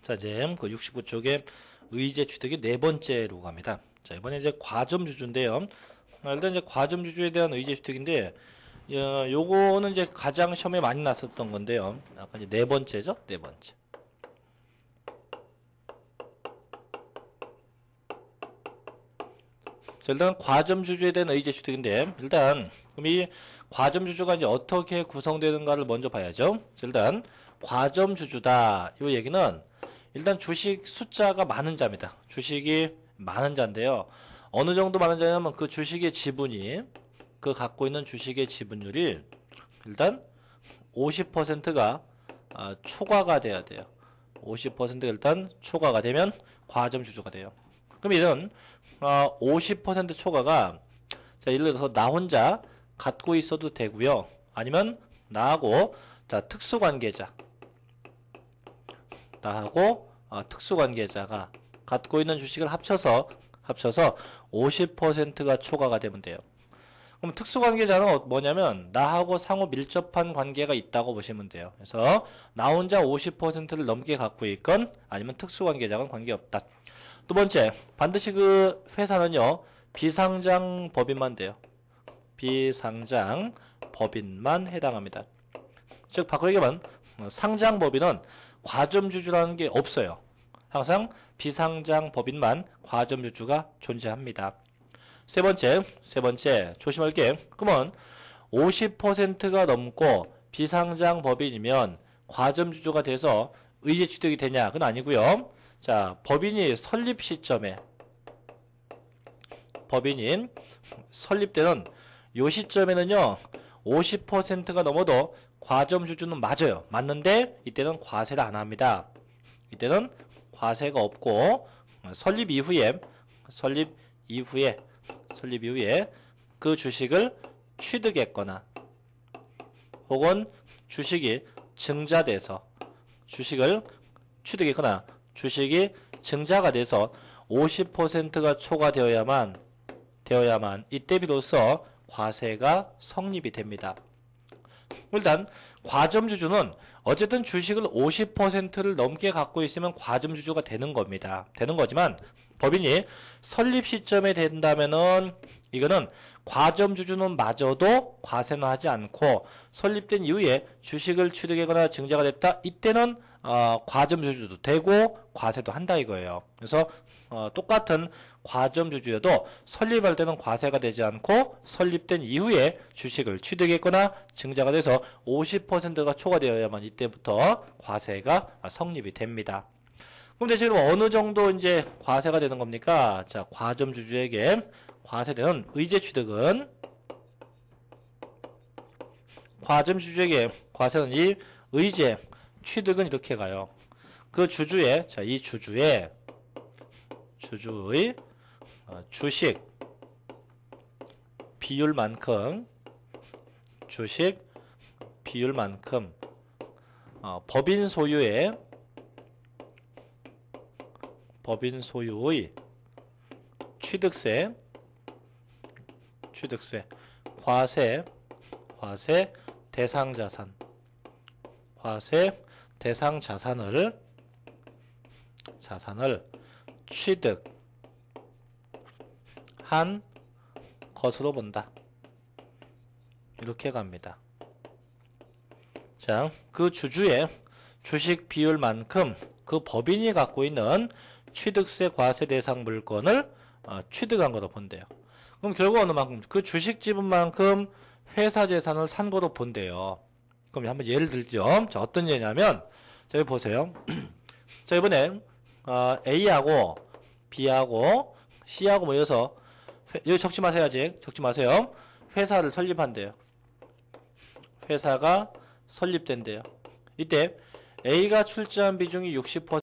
자, 이제 그 69쪽에 의제 취득이 네 번째로 갑니다. 자, 이번에 이제 과점주주인데요. 일단 이제 과점주주에 대한 의제 취득인데, 요거는 이제 가장 시험에 많이 났었던 건데요. 아까 이제 네 번째죠? 네 번째. 자, 일단 과점주주에 대한 의제 취득인데, 일단, 그럼 이 과점주주가 이제 어떻게 구성되는가를 먼저 봐야죠. 자, 일단, 과점주주다. 이 얘기는, 일단 주식 숫자가 많은 자입니다. 주식이 많은 자인데요. 어느 정도 많은 자냐면 그 주식의 지분이, 그 갖고 있는 주식의 지분율이 일단 50%가 초과가 돼야 돼요. 50%가 일단 초과가 되면 과점주주가 돼요. 그럼 이런 50% 초과가, 자, 예를 들어서 나 혼자 갖고 있어도 되고요. 아니면 나하고, 자, 특수관계자, 나하고 특수관계자가 갖고 있는 주식을 합쳐서 50%가 초과가 되면 돼요. 그럼 특수관계자는 뭐냐면 나하고 상호 밀접한 관계가 있다고 보시면 돼요. 그래서 나 혼자 50%를 넘게 갖고 있건 아니면 특수관계자는 관계없다. 두 번째, 반드시 그 회사는요, 비상장 법인만 돼요. 비상장 법인만 해당합니다. 즉 바꾸게 하면 상장 법인은 과점주주라는 게 없어요. 항상 비상장 법인만 과점주주가 존재합니다. 세 번째 조심할 게, 그러면 50%가 넘고 비상장 법인이면 과점주주가 돼서 의제 취득이 되냐? 그건 아니고요. 자, 법인이 설립 시점에, 법인이 설립되는 요 시점에는요, 50%가 넘어도 과점주주는 맞아요. 맞는데 이때는 과세를 안 합니다. 이때는 과세가 없고 설립 이후에 그 주식을 취득했거나 혹은 주식이 증자돼서 주식을 취득했거나 주식이 증자가 돼서 50%가 초과되어야만 이때 비로소 과세가 성립이 됩니다. 일단 과점주주는 어쨌든 주식을 50%를 넘게 갖고 있으면 과점주주가 되는 겁니다. 되는 거지만 법인이 설립 시점에 된다면은 이거는 과점주주는 마저도 과세는 하지 않고 설립된 이후에 주식을 취득하거나 증자가 됐다. 이때는 과점주주도 되고 과세도 한다 이거예요. 그래서 똑같은 과점주주여도 설립할 때는 과세가 되지 않고 설립된 이후에 주식을 취득했거나 증자가 돼서 50%가 초과되어야만 이때부터 과세가 성립이 됩니다. 그럼 대체로 어느 정도 이제 과세가 되는 겁니까? 자, 과점주주에게 과세되는 의제 취득은, 과점주주에게 과세는 이 의제 취득은 이렇게 가요. 그 주주의, 자, 이 주주의 주식 비율만큼 법인 소유의 취득세 과세 대상 자산을 취득한 것으로 본다. 이렇게 갑니다. 자, 그 주주의 주식 비율만큼 그 법인이 갖고 있는 취득세 과세 대상 물건을 취득한 거로 본대요. 그럼 결국 어느 만큼? 그 주식 지분만큼 회사 재산을 산 거로 본대요. 그럼 한번 예를 들죠. 자, 어떤 예냐면, 자, 여기 보세요. 자, 이번에 A하고 B하고 C하고 모여서 여기 적지 마세요. 아직 적지 마세요. 회사를 설립한대요. 회사가 설립된대요. 이때 A가 출자한 비중이 60%,